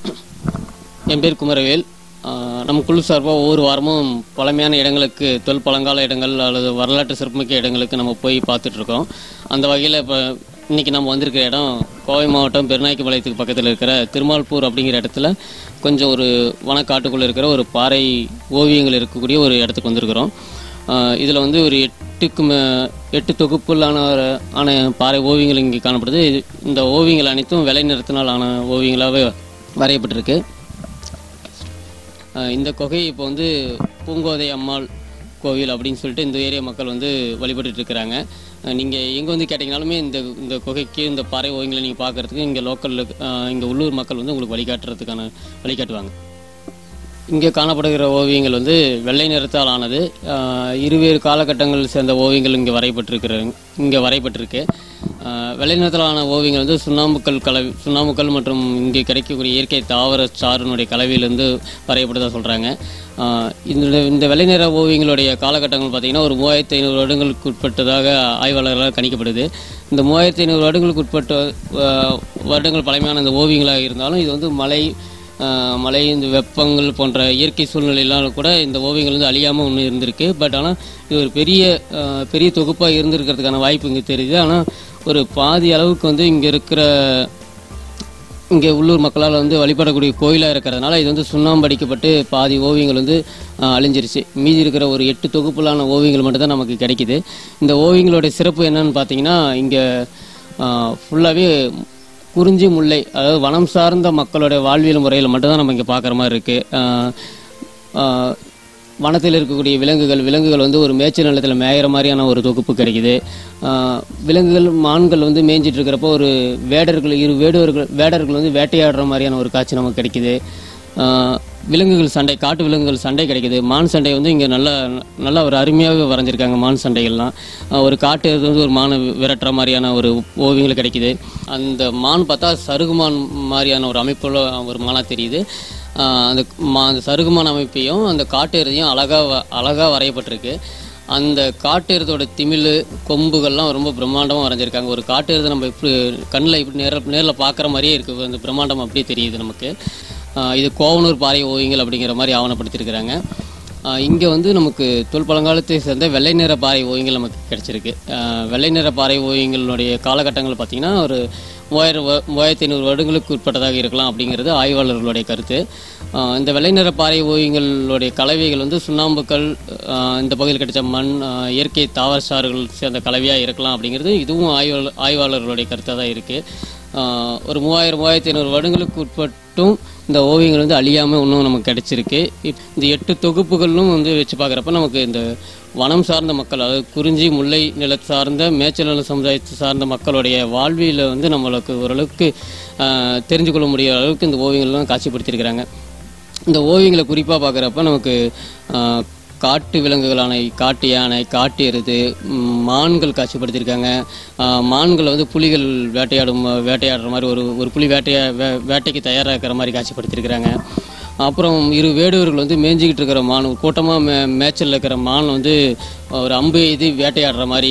என் பேர் குமரவேல். நம்ம குழு சார்பாக ஒவ்வொரு வாரமும் பழமையான இடங்களுக்கு, பழங்கால இடங்கள் அல்லது வரலாற்று சிறப்புமிக்க இடங்களுக்கு நம்ம போய் பார்த்துட்ருக்கோம். அந்த வகையில் இப்போ இன்றைக்கி நம்ம வந்திருக்கிற இடம் கோவை மாவட்டம் பெருநாய்க்குபாளையத்துக்கு பக்கத்தில் இருக்கிற திருமால்பூர் அப்படிங்கிற இடத்துல கொஞ்சம் ஒரு வனக்காட்டுக்குள்ளே இருக்கிற ஒரு பாறை ஓவியங்கள் இருக்கக்கூடிய ஒரு இடத்துக்கு வந்திருக்கிறோம். இதில் வந்து ஒரு 8 தொகுப்புகளான பாறை ஓவியங்கள் இங்கே காணப்படுது. இந்த ஓவியங்கள் அனைத்தும் வெள்ளை நிறத்தினால் ஆன ஓவியங்களாகவே வரையப்பட்டிருக்கு. இந்த குகை இப்போ வந்து பூங்கோதை அம்மாள் கோவில் அப்படின்னு சொல்லிட்டு இந்த ஏரியா மக்கள் வந்து வழிபட்டு இருக்கிறாங்க. நீங்கள் எங்கே வந்து கேட்டிங்கனாலுமே இந்த குகைக்கு இந்த பாறை ஓவியங்களை நீங்கள் பார்க்குறதுக்கு இங்கே இங்கே உள்ளூர் மக்கள் வந்து உங்களுக்கு வழிகாட்டுவாங்க. இங்கே காணப்படுகிற ஓவியங்கள் வந்து வெள்ளை நிறத்தால் ஆனது. இருவேறு காலகட்டங்கள் சேர்ந்த ஓவியங்கள் இங்கே வரையப்பட்டிருக்கு. வெள்ளை நிறத்தாலான ஓவியங்கள் வந்து சுண்ணாம்புக்கல் மற்றும் இங்கே கிடைக்கக்கூடிய இயற்கை தாவர சாறினுடைய கலவையிலிருந்து வரையப்பட்டதாக சொல்கிறாங்க. இந்த வெள்ளை நிற ஓவியங்களுடைய காலகட்டங்கள் பார்த்திங்கன்னா ஒரு 3500 வருடங்களுக்கு உட்பட்டதாக ஆய்வாளர்களால் கணிக்கப்படுது. இந்த 3500 வருடங்களுக்கு உட்பட்ட வருடங்கள் பழமையான இந்த ஓவியங்களாக இருந்தாலும் இது வந்து மழை இந்த வெப்பங்கள் போன்ற இயற்கை சூழ்நிலையெல்லாம் கூட இந்த ஓவியங்கள் வந்து அழியாமல் ஒன்று இருந்திருக்கு. பட் ஆனால் இது ஒரு பெரிய தொகுப்பாக இருந்திருக்கிறதுக்கான வாய்ப்பு இங்கே தெரியுது. ஆனால் ஒரு பாதி அளவுக்கு வந்து இங்கே உள்ளூர் மக்களால் வந்து வழிபடக்கூடிய கோயிலாக இருக்கிறதுனால இது வந்து சுண்ணாம்பு அடிக்கப்பட்டு பாதி ஓவியங்கள் வந்து அழிஞ்சிருச்சு. மீதி இருக்கிற ஒரு 8 தொகுப்புலான ஓவியங்கள் மட்டும்தான் நமக்கு கிடைக்கிது. இந்த ஓவியங்களுடைய சிறப்பு என்னன்னு பார்த்தீங்கன்னா இங்கே ஃபுல்லாகவே குறிஞ்சி முல்லை, அதாவது வனம் சார்ந்த மக்களுடைய வாழ்வியல் முறையில் மட்டும்தான் நம்ம இங்கே பார்க்குற மாதிரி இருக்குது. வனத்தில் இருக்கக்கூடிய விலங்குகள் வந்து ஒரு மேய்ச்சல் நிலத்தில் மேயிற மாதிரியான ஒரு தொகுப்பு கிடைக்குது. மான்கள் வந்து மேய்ஞ்சிட்டு இருக்கிறப்போ ஒரு வேடர்கள் வந்து வேட்டையாடுற மாதிரியான ஒரு காட்சி நமக்கு கிடைக்குது. காட்டு விலங்குகள் சண்டை கிடைக்குது. மான் சண்டை வந்து இங்கே நல்லா ஒரு அருமையாக வரைஞ்சிருக்காங்க. மான் சண்டைகள்லாம் ஒரு காட்டு வந்து ஒரு மானை விரட்டுற மாதிரியான ஒரு ஓவியங்கள் கிடைக்குது. அந்த மான் பார்த்தா சருகுமான் மாதிரியான ஒரு அமைப்புள்ள ஒரு மானாக தெரியுது. அந்த சருகுமான் அமைப்பையும் அந்த காட்டு எருதையும் அழகாக வரையப்பட்டிருக்கு. அந்த காட்டு எருதோட திமிழ் கொம்புகள்லாம் ரொம்ப பிரம்மாண்டமாக வரைஞ்சிருக்காங்க. ஒரு காட்டு எருதை நம்ம இப்படி கண்ணில் இப்படி நேரில் பார்க்குற மாதிரியே இருக்குது. அந்த பிரம்மாண்டம் அப்படியே தெரியுது நமக்கு. இது கோவனூர் பாறை ஓவியங்கள் அப்படிங்கிற மாதிரி ஆவணப்படுத்தியிருக்கிறாங்க. இங்கே வந்து நமக்கு பழங்காலத்தை சேர்ந்த வெள்ளை நிற பாறை ஓவியங்கள் நமக்கு கிடச்சிருக்கு. வெள்ளை நிற பாறை ஓவியங்களுடைய காலகட்டங்கள் பார்த்திங்கன்னா ஒரு 3500 வருடங்களுக்கு உட்பட்டதாக இருக்கலாம் அப்படிங்கிறது ஆய்வாளர்களுடைய கருத்து. இந்த வெள்ளை நிற பாறை ஓவியங்களுடைய கலவைகள் வந்து சுண்ணாம்புக்கல், இந்த பகுதியில் கிடைச்ச மண், இயற்கை தாவர சாறுகள் சேர்ந்த கலவையாக இருக்கலாம் அப்படிங்கிறது இதுவும் ஆய்வாளர்களுடைய கருத்தாக தான் இருக்குது. ஒரு 3500 வருடங்களுக்கு உட்பட்டும் இந்த ஓவியங்கள் வந்து அழியாமல் இன்னும் நமக்கு கிடைச்சிருக்கு. இந்த 8 தொகுப்புகளும் வந்து வச்சு பார்க்குறப்ப நமக்கு இந்த வனம் சார்ந்த மக்கள், அதாவது குறிஞ்சி முல்லை நில சார்ந்த மேய்ச்சல் நில சமுதாயத்தை சார்ந்த மக்களுடைய வாழ்வியில் வந்து நம்மளுக்கு ஓரளவுக்கு தெரிஞ்சு கொள்ள முடியாத அளவுக்கு இந்த ஓவியங்கள்லாம் காட்சிப்படுத்தியிருக்கிறாங்க. இந்த ஓவியங்களை குறிப்பாக பார்க்குறப்ப நமக்கு காட்டு விலங்குகளான காட்டு யானை, காட்டு எருது, மான்கள் காட்சிப்படுத்தியிருக்காங்க. மான்களை வந்து புலிகள் வேட்டையாடுற மாதிரி ஒரு புலி வேட்டைக்கு தயாராக இருக்கிற மாதிரி காட்சிப்படுத்தியிருக்கிறாங்க. அப்புறம் வேடுவர்கள் வந்து மேய்ஞ்சிக்கிட்டு இருக்கிற மான், கூட்டமாக மேய்ச்சலில் இருக்கிற மான் வந்து ஒரு அம்பு எய்து வேட்டையாடுற மாதிரி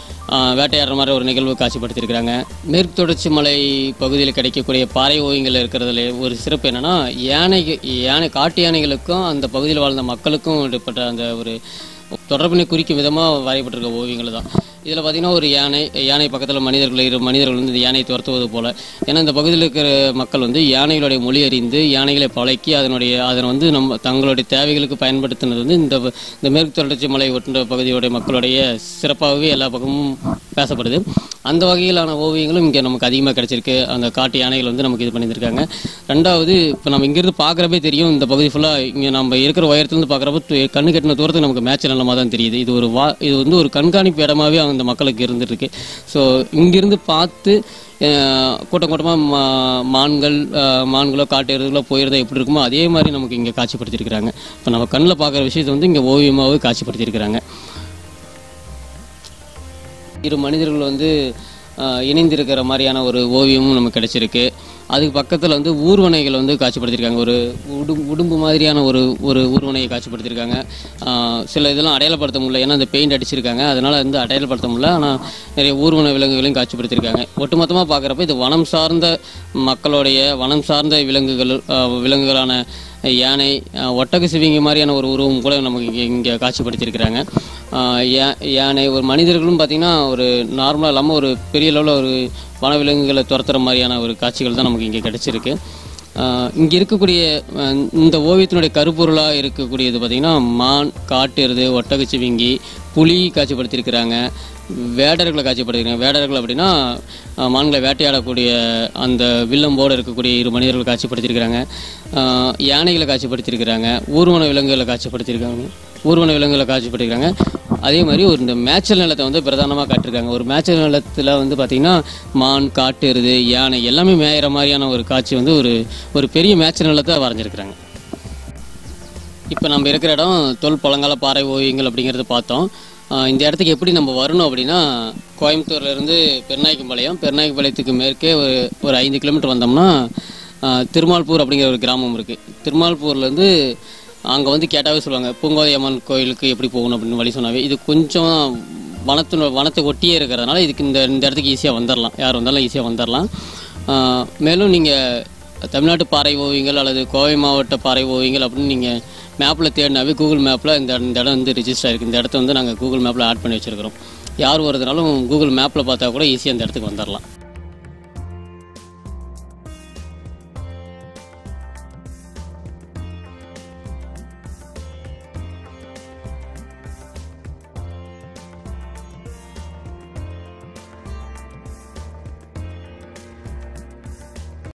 ஒரு நிகழ்வு காட்சிப்படுத்தியிருக்கிறாங்க. மேற்கு தொடர்ச்சி மலை பகுதியில் கிடைக்கக்கூடிய பாறை ஓவியங்கள் இருக்கிறதுல ஒரு சிறப்பு என்னென்னா காட்டு யானைகளுக்கும் அந்த பகுதியில் வாழ்ந்த மக்களுக்கும் ஏற்பட்ட அந்த ஒரு தொடர்பினை குறிக்கும் விதமாக வரையப்பட்டிருக்க ஓவியங்கள் தான். இதில் பார்த்திங்கன்னா ஒரு யானை பக்கத்தில் மனிதர்கள் வந்து இந்த யானையை துரத்துவது போல். ஏன்னா இந்த பகுதியில் இருக்கிற மக்கள் வந்து யானைகளுடைய மொழி அறிந்து யானைகளை பழக்கி அதனை வந்து தங்களுடைய தேவைகளுக்கு பயன்படுத்தினது வந்து இந்த மேற்கு தொடர்ச்சி மலை ஒன்ற பகுதியுடைய மக்களுடைய சிறப்பாகவே எல்லா பக்கமும் பேசப்படுது. அந்த வகையிலான ஓவியங்களும் இங்கே நமக்கு அதிகமாக கிடைச்சிருக்கு. அந்த காட்டு யானைகள் வந்து நமக்கு இது பண்ணியிருக்காங்க. ரெண்டாவது, இப்போ நம்ம இங்கேருந்து பார்க்குறப்பே தெரியும், இந்த பகுதி ஃபுல்லாக இங்கே நம்ம இருக்கிற உயரத்துலேருந்து பார்க்குறப்ப கண்ணு கட்டின தூரத்துக்கு நமக்கு மேட்ச் நிலமாக தான் தெரியுது. இது வந்து ஒரு கண்காணிப்பு இடமாவே அந்த மக்களுக்கு இருந்துருக்கு. ஸோ இங்கிருந்து பார்த்து கூட்டமாக மான்களோ காட்டு எருதுகளோ போயிருந்தா எப்படி இருக்குமோ அதே மாதிரி நமக்கு இங்கே காட்சிப்படுத்தியிருக்கிறாங்க. இப்போ நம்ம கண்ணில் பார்க்குற விஷயத்தை வந்து இங்கே ஓவியமாகவே காட்சிப்படுத்தியிருக்கிறாங்க. 2 மனிதர்கள் வந்து இணைந்திருக்கிற மாதிரியான ஒரு ஓவியமும் நமக்கு கிடைச்சிருக்கு. அதுக்கு பக்கத்தில் வந்து ஊர்வனைகள் வந்து காட்சிப்படுத்தியிருக்காங்க. ஒரு உடும்பு மாதிரியான ஒரு ஒரு ஊர்வனையை காட்சிப்படுத்தியிருக்காங்க. சில இதெல்லாம் அடையாளப்படுத்த முடியல, ஏன்னா அந்த பெயிண்ட் அடிச்சிருக்காங்க, அதனால் வந்து அடையாளப்படுத்த முடியல. ஆனால் நிறைய ஊர்வன விலங்குகளையும் காட்சிப்படுத்தியிருக்காங்க. ஒட்டுமொத்தமாக பார்க்குறப்ப இது வனம் சார்ந்த மக்களுடைய வனம் சார்ந்த விலங்குகளான யானை, ஒட்டக சிவிங்கி மாதிரியான ஒரு உருவம் கூட நமக்கு இங்கே காட்சிப்படுத்தியிருக்கிறாங்க. யானை ஒரு மனிதர்களும் பார்த்திங்கன்னா ஒரு நார்மலாக இல்லாமல் ஒரு பெரிய லெவலில் ஒரு வனவிலங்குகளை துரத்துற மாதிரியான ஒரு காட்சிகள் தான் நமக்கு இங்கே கிடச்சிருக்கு. இங்கே இருக்கக்கூடிய இந்த ஓவியத்தினுடைய கருப்பொருளாக இருக்கக்கூடியது பார்த்திங்கன்னா மான், காட்டு எருது, ஒட்டகச்சிவிங்கி, புலி காட்சிப்படுத்தியிருக்கிறாங்க. வேடர்களை காட்சிப்படுத்திருக்காங்க. வேடர்கள் அப்படின்னா மான்களை வேட்டையாடக்கூடிய அந்த வில்லம்போடு இருக்கக்கூடிய 2 மனிதர்கள் காட்சிப்படுத்தியிருக்கிறாங்க. யானைகளை காட்சிப்படுத்தியிருக்கிறாங்க. ஊர்வன விலங்குகளை காட்சிப்படுத்தியிருக்காங்க. அதே மாதிரி இந்த மேய்ச்சல் நிலத்தை வந்து பிரதானமாக காட்டியிருக்காங்க. ஒரு மேய்ச்சல் நிலத்தில் வந்து பார்த்திங்கன்னா மான், காட்டு எருது, யானை எல்லாமே மேயிற மாதிரியான ஒரு காட்சி வந்து ஒரு பெரிய மேய்ச்சல் நிலத்தை வரைஞ்சிருக்கிறாங்க. இப்போ நம்ம இருக்கிற இடம் தொல் பழங்கால பாறை ஓவியங்கள் அப்படிங்கிறத பார்த்தோம். இந்த இடத்துக்கு எப்படி நம்ம வரணும் அப்படின்னா, கோயம்புத்தூர்லேருந்து பெருநாயக்கம்பாளையத்துக்கு மேற்கே ஒரு 5 கிலோமீட்டர் வந்தோம்னா திருமால்பூர் அப்படிங்கிற ஒரு கிராமம் இருக்குது. திருமால்பூர்லேருந்து அங்கே வந்து கேட்டாவே சொல்லுவாங்க, பூங்கோதை அம்மன் கோயிலுக்கு எப்படி போகணும் அப்படின்னு வழி சொன்னாவே. இது கொஞ்சம் வனத்தை ஒட்டியே இருக்கிறதுனால இதுக்கு இந்த இடத்துக்கு ஈஸியாக வந்துடலாம், யார் வந்தாலும் ஈஸியாக வந்துடலாம். மேலும் நீங்கள் தமிழ்நாட்டு பாறை ஓவியங்கள் அல்லது கோவை மாவட்ட பாறை ஓவியங்கள் அப்படின்னு நீங்கள் மேப்பில் தேடினாவே கூகுள் மேப்பில் இந்த இடம் வந்து ரிஜிஸ்டர் ஆகிருக்கு. இந்த இடத்த வந்து நாங்கள் கூகுள் மேப்பில் ஆட் பண்ணி வச்சுருக்கிறோம். யார் வருதுனாலும் கூகுள் மேப்பில் பார்த்தா கூட ஈஸியாக இந்த இடத்துக்கு வந்துடலாம்.